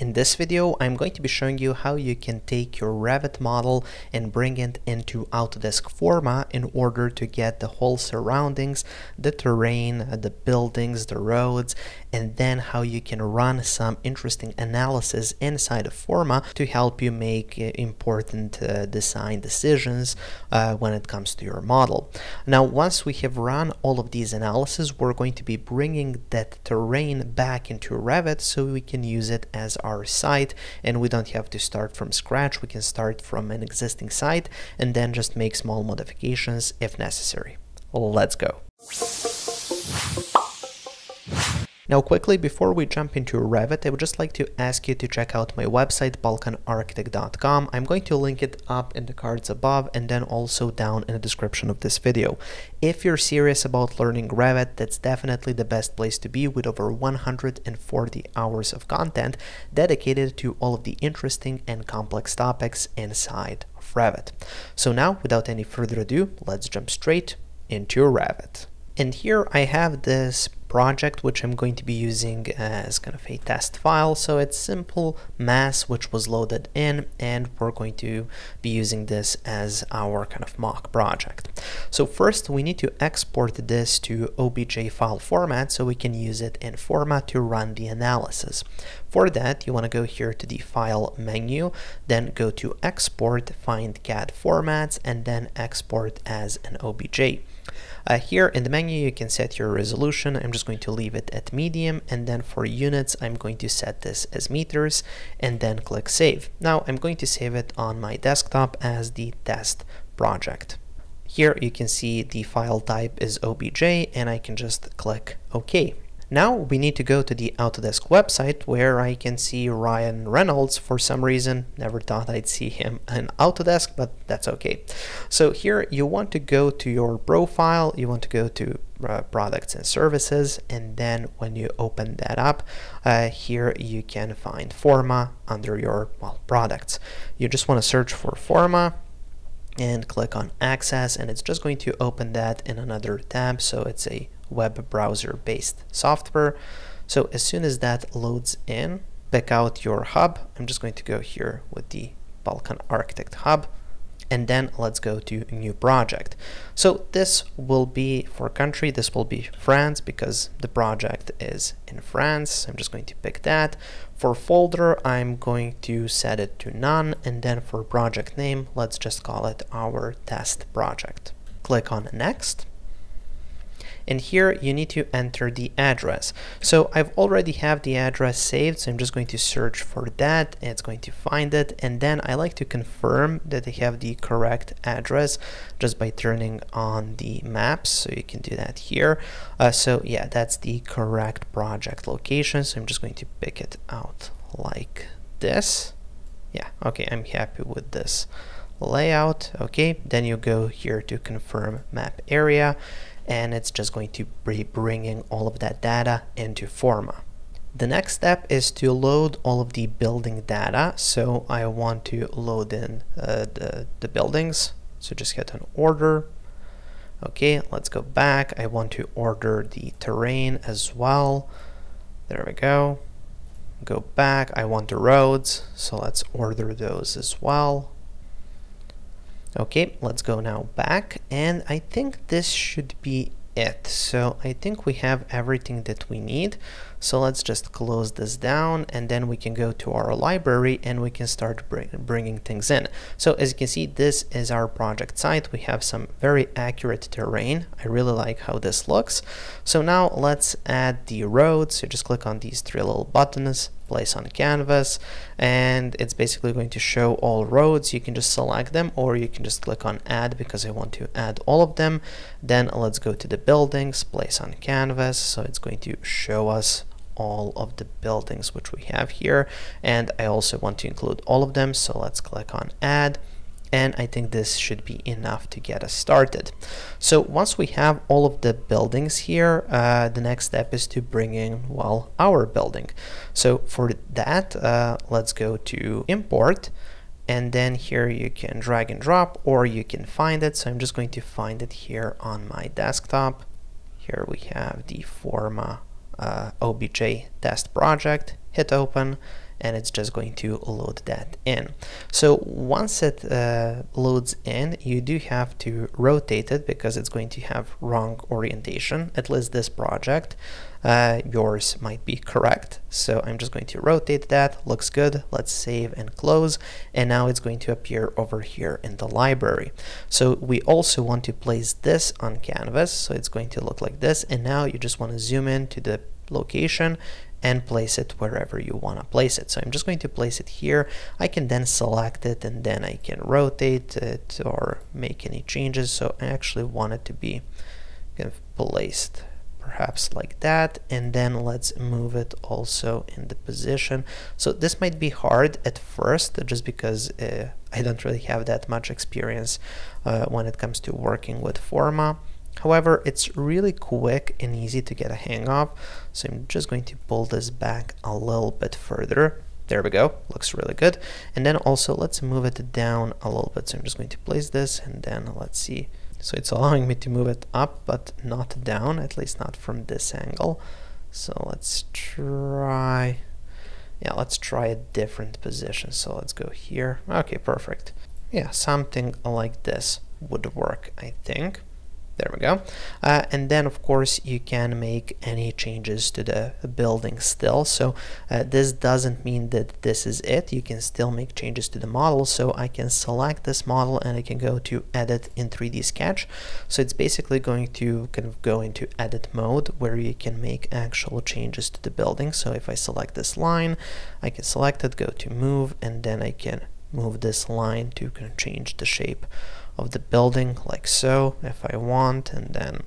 In this video, I'm going to be showing you how you can take your Revit model and bring it into Autodesk Forma in order to get the whole surroundings, the terrain, the buildings, the roads, and then how you can run some interesting analysis inside of Forma to help you make important design decisions when it comes to your model. Now, once we have run all of these analyses, we're going to be bringing that terrain back into Revit so we can use it as our site, and we don't have to start from scratch. We can start from an existing site and then just make small modifications if necessary. Let's go. Now quickly, before we jump into Revit, I would just like to ask you to check out my website, balkanarchitect.com. I'm going to link it up in the cards above and then also down in the description of this video. If you're serious about learning Revit, that's definitely the best place to be, with over 140 hours of content dedicated to all of the interesting and complex topics inside of Revit. So now, without any further ado, let's jump straight into Revit. And here I have this project which I'm going to be using as kind of a test file. So it's simple mass which was loaded in, and we're going to be using this as our kind of mock project. So first we need to export this to OBJ file format so we can use it in Forma to run the analysis. For that, you want to go here to the File menu, then go to Export, find CAD formats, and then export as an OBJ. Here in the menu you can set your resolution. I'm just going to leave it at medium, and then for units I'm going to set this as meters and then click Save. Now I'm going to save it on my desktop as the test project. Here you can see the file type is OBJ, and I can just click OK. Now we need to go to the Autodesk website where I can see Ryan Reynolds. For some reason, never thought I'd see him in Autodesk, but that's okay. So here you want to go to your profile, you want to go to products and services, and then when you open that up, here you can find Forma under your products. You just want to search for Forma and click on Access, and it's just going to open that in another tab. So it's a web browser based software. So as soon as that loads in, pick out your hub. I'm just going to go here with the Balkan Architect hub, and then let's go to new project. So this will be for country, this will be France because the project is in France. I'm just going to pick that. For folder, I'm going to set it to none, and then for project name, let's just call it our test project. Click on next. And here you need to enter the address. So I've already have the address saved, so I'm just going to search for that. It's going to find it, and then I like to confirm that I have the correct address just by turning on the maps. So you can do that here. So yeah, that's the correct project location. So I'm just going to pick it out like this. Yeah, okay, I'm happy with this layout. Okay, then you go here to confirm map area, and it's just going to be bringing all of that data into Forma. The next step is to load all of the building data. So I want to load in the buildings. So just hit on order. Okay, let's go back. I want to order the terrain as well. There we go. Go back. I want the roads. So let's order those as well. Okay, let's go now back, and I think this should be it. So I think we have everything that we need. So let's just close this down, and then we can go to our library and we can start bringing things in. So as you can see, this is our project site. We have some very accurate terrain. I really like how this looks. So now let's add the roads. So just click on these three little buttons, place on canvas, and it's basically going to show all roads. You can just select them, or you can just click on add because I want to add all of them. Then let's go to the buildings, place on canvas. So it's going to show us all of the buildings which we have here, and I also want to include all of them. So let's click on add, and I think this should be enough to get us started. So once we have all of the buildings here, the next step is to bring in, well, our building. So for that, let's go to import, and then here you can drag and drop, or you can find it. So I'm just going to find it here on my desktop. Here we have the Forma OBJ test project. Hit open, and it's just going to load that in. So once it loads in, you do have to rotate it because it's going to have wrong orientation. At least this project, yours might be correct. So I'm just going to rotate that. Looks good. Let's save and close, and now it's going to appear over here in the library. So we also want to place this on canvas, so it's going to look like this, and now you just want to zoom in to the location and place it wherever you want to place it. So I'm just going to place it here. I can then select it, and then I can rotate it or make any changes. So I actually want it to be kind of placed perhaps like that, and then let's move it also in the position. So this might be hard at first just because I don't really have that much experience when it comes to working with Forma. However, it's really quick and easy to get a hang of. So I'm just going to pull this back a little bit further. There we go, looks really good. And then also let's move it down a little bit. So I'm just going to place this, and then let's see. So it's allowing me to move it up, but not down, at least not from this angle. So let's try, yeah, let's try a different position. So let's go here. Okay, perfect. Yeah, something like this would work, I think. There we go. And then of course you can make any changes to the building still. So this doesn't mean that this is it. You can still make changes to the model. So I can select this model and I can go to edit in 3D Sketch. So it's basically going to kind of go into edit mode where you can make actual changes to the building. So if I select this line, I can select it, go to move, and then I can move this line to kind of change the shape of the building like so if I want. And then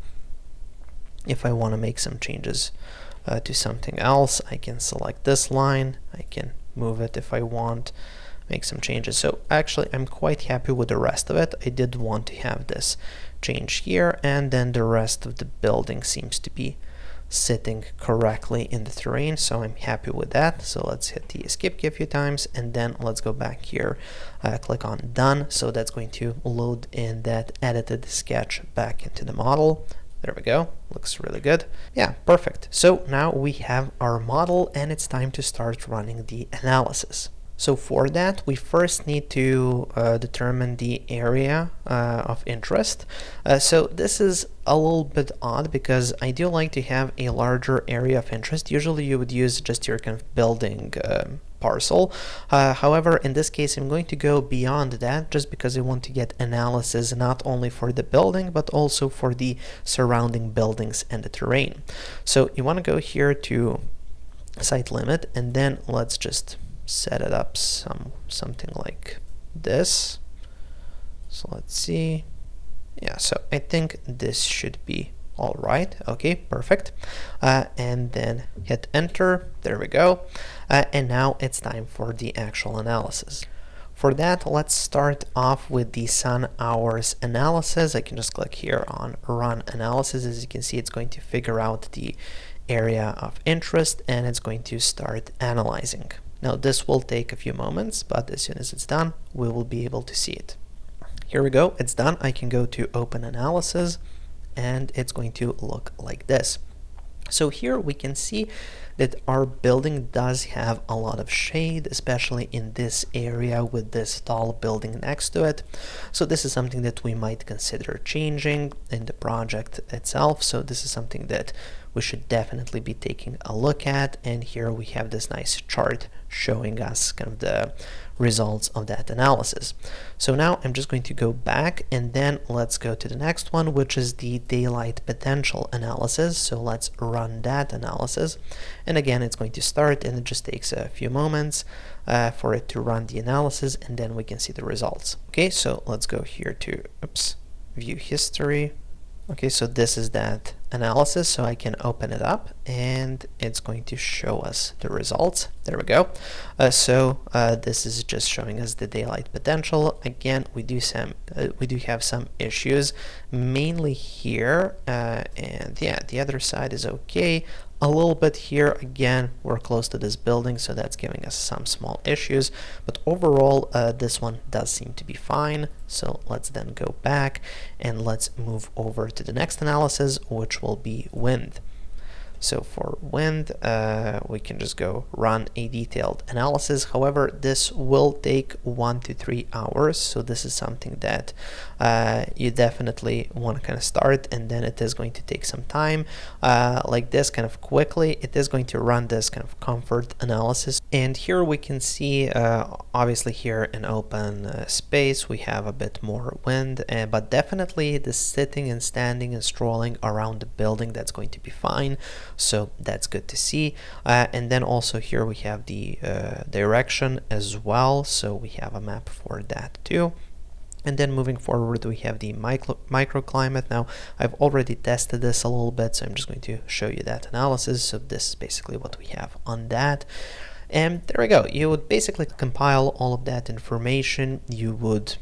if I want to make some changes to something else, I can select this line, I can move it if I want, make some changes. So actually I'm quite happy with the rest of it. I did want to have this change here, and then the rest of the building seems to be sitting correctly in the terrain, so I'm happy with that. So let's hit the escape key a few times, and then let's go back here, click on done. So that's going to load in that edited sketch back into the model. There we go, looks really good. Yeah, perfect. So now we have our model, and it's time to start running the analysis. So for that, we first need to determine the area of interest. So this is a little bit odd because I do like to have a larger area of interest. Usually you would use just your kind of building parcel. However, in this case, I'm going to go beyond that just because I want to get analysis not only for the building, but also for the surrounding buildings and the terrain. So you want to go here to site limit, and then let's just set it up something like this. So let's see. Yeah, so I think this should be all right. Okay, perfect. And then hit enter. There we go. And now it's time for the actual analysis. For that, let's start off with the sun hours analysis. I can just click here on run analysis. As you can see, it's going to figure out the area of interest, and it's going to start analyzing. Now this will take a few moments, but as soon as it's done, we will be able to see it. Here we go, it's done. I can go to open analysis, and it's going to look like this. So here we can see that our building does have a lot of shade, especially in this area with this tall building next to it. So this is something that we might consider changing in the project itself. So this is something that we should definitely be taking a look at. And here we have this nice chart showing us kind of the results of that analysis. So now I'm just going to go back, and then let's go to the next one, which is the daylight potential analysis. So let's run that analysis. And again, it's going to start, and it just takes a few moments for it to run the analysis, and then we can see the results. Okay, so let's go here to view history. Okay, so this is that analysis, so I can open it up and it's going to show us the results. There we go. This is just showing us the daylight potential. Again, we do have some issues, mainly here, and yeah, the other side is okay. A little bit here, again, we're close to this building, so that's giving us some small issues, but overall this one does seem to be fine. So let's then go back and let's move over to the next analysis, which will be wind. So for wind, we can just go run a detailed analysis. However, this will take 1 to 3 hours. So this is something that you definitely want to kind of start, and then it is going to take some time like this kind of quickly. It is going to run this kind of comfort analysis. And here we can see, obviously here in open space, we have a bit more wind, but definitely the sitting and standing and strolling around the building, that's going to be fine. So that's good to see. And then also here we have the direction as well. So we have a map for that too. And then moving forward, we have the microclimate. Now, I've already tested this a little bit, so I'm just going to show you that analysis. So this is basically what we have on that. And there we go. You would basically compile all of that information. You would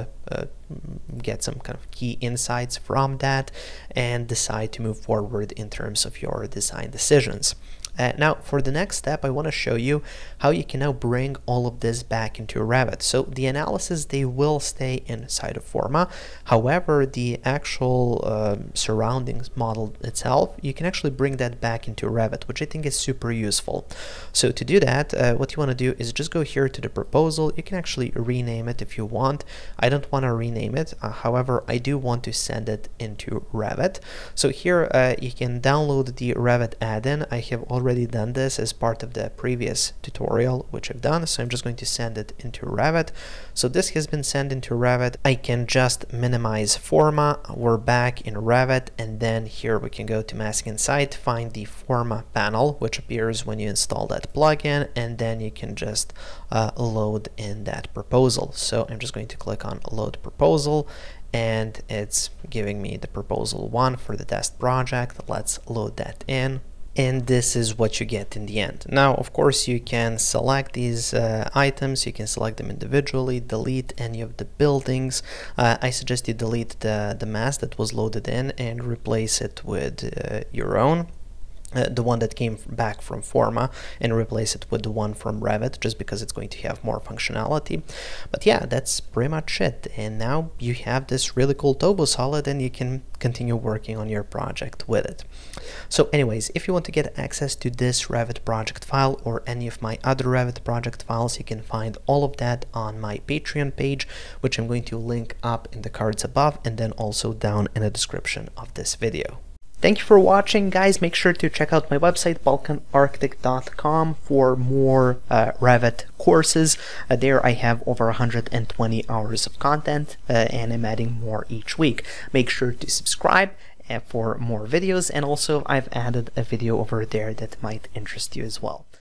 get some kind of key insights from that and decide to move forward in terms of your design decisions. Now, for the next step, I want to show you how you can now bring all of this back into Revit. So the analysis, they will stay inside of Forma. However, the actual surroundings model itself, you can actually bring that back into Revit, which I think is super useful. So to do that, what you want to do is just go here to the proposal. You can actually rename it if you want. I don't want to rename it. However, I do want to send it into Revit. So here you can download the Revit add-in. I have already done this as part of the previous tutorial, which I've done. So I'm just going to send it into Revit. So this has been sent into Revit. I can just minimize Forma. We're back in Revit, and then here we can go to Mask Insight, find the Forma panel, which appears when you install that plugin, and then you can just load in that proposal. So I'm just going to click on Load Proposal, and it's giving me the proposal 1 for the test project. Let's load that in. And this is what you get in the end. Now, of course, you can select these items. You can select them individually, delete any of the buildings. I suggest you delete the mask that was loaded in and replace it with your own. The one that came back from Forma, and replace it with the one from Revit, just because it's going to have more functionality. But yeah, that's pretty much it. And now you have this really cool Tobo Solid, and you can continue working on your project with it. So anyways, if you want to get access to this Revit project file or any of my other Revit project files, you can find all of that on my Patreon page, which I'm going to link up in the cards above and then also down in the description of this video. Thank you for watching, guys. Make sure to check out my website, balkanarchitect.com, for more Revit courses. There I have over 120 hours of content, and I'm adding more each week. Make sure to subscribe for more videos, and also I've added a video over there that might interest you as well.